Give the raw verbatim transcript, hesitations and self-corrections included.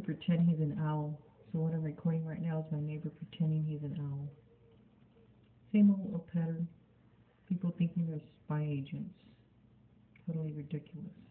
pretend he's an owl. So what I'm recording right now is my neighbor pretending he's an owl. Same old pattern. People thinking they're spy agents. Totally ridiculous.